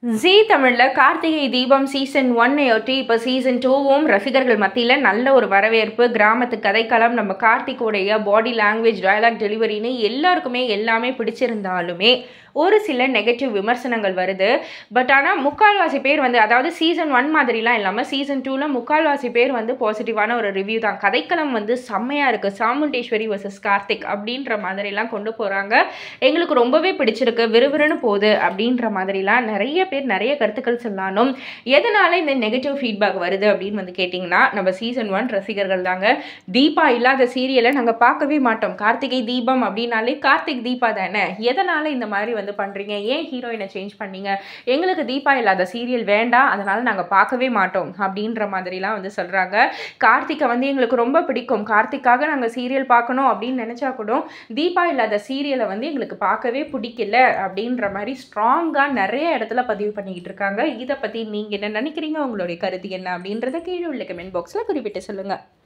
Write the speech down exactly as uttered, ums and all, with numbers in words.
ஜீ தமிழ்ல கார்த்திகை தீபம் சீசன் ஒன்னையொட்டி இப்போ சீசன் டூவும் ரசிகர்கள் மத்தியில் நல்ல ஒரு வரவேற்பு. கிராமத்து கதைக்களம், நம்ம கார்த்திகோடைய பாடி லாங்குவேஜ், டயலாக் டெலிவரின்னு எல்லாருக்குமே எல்லாமே பிடிச்சிருந்தாலுமே ஒரு சில நெகட்டிவ் விமர்சனங்கள் வருது. பட் ஆனால் முக்கால்வாசி பேர் வந்து, அதாவது சீசன் ஒன் மாதிரிலாம் இல்லாமல் சீசன் டூவில் முக்கால்வாசி பேர் வந்து பாசிட்டிவான ஒரு ரிவ்யூ தான். கதைக்களம் வந்து செம்மையாக இருக்குது, சாமுண்டேஸ்வரி வர்சஸ் கார்த்திக் அப்படின்ற மாதிரிலாம் கொண்டு போகிறாங்க. எங்களுக்கு ரொம்பவே பிடிச்சிருக்கு, விறுவிறுன்னு போகுது அப்படின்ற மாதிரிலாம் நிறைய பேர் நிறைய கருத்துக்கள் சொன்னாலும் எதனால இந்த நெகட்டிவ் ஃபீட்பேக் வருது அப்படின்னு வந்து கேட்டிங்கன்னா, நம்ம சீசன் ஒன் ரசிகர்கள் தாங்க. தீபா இல்லாத சீரியலை நாங்கள் பார்க்கவே மாட்டோம். கார்த்திகை தீபம் அப்படின்னாலே கார்த்திக் தீபா தானே, எதனால் இந்த மாதிரி வந்து பண்ணுறீங்க, ஏன் ஹீரோயினை சேஞ்ச் பண்ணீங்க, எங்களுக்கு தீபா இல்லாத சீரியல் வேண்டாம், அதனால் நாங்கள் பார்க்கவே மாட்டோம் அப்படின்ற மாதிரிலாம் வந்து சொல்கிறாங்க. கார்த்திகை வந்து எங்களுக்கு ரொம்ப பிடிக்கும், கார்த்திக்காக நாங்கள் சீரியல் பார்க்கணும் அப்படின்னு நினச்சா கூட தீபா இல்லாத சீரியலை வந்து எங்களுக்கு பார்க்கவே பிடிக்கல அப்படின்ற மாதிரி ஸ்ட்ராங்காக நிறைய இடத்துல பதிவு பண்ணிக்கிட்டு இருக்காங்க. இதை பற்றி நீங்கள் என்ன நினைக்கிறீங்க, உங்களுடைய கருத்து என்ன அப்படின்றத கீழே உள்ள கமெண்ட் பாக்ஸில் குறிப்பிட்டு சொல்லுங்கள்.